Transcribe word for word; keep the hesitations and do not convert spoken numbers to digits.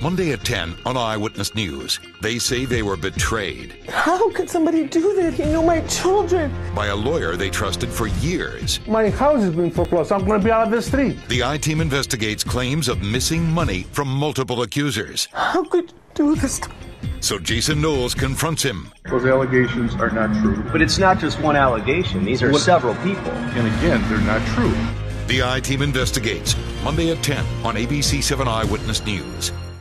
Monday at ten on Eyewitness News. They say they were betrayed. How could somebody do that? He knew my children. By a lawyer they trusted for years. My house has been foreclosed. I'm going to be out of the street. The I-Team investigates claims of missing money from multiple accusers. How could you do this to me? So Jason Knowles confronts him. Those allegations are not true. But it's not just one allegation. These are what? several people. And again, they're not true. The I-Team investigates. Monday at ten on A B C seven Eyewitness News.